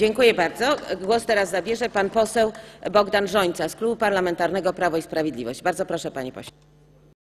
Dziękuję bardzo. Głos teraz zabierze pan poseł Bogdan Rzońca z Klubu Parlamentarnego Prawo i Sprawiedliwość. Bardzo proszę, panie pośle.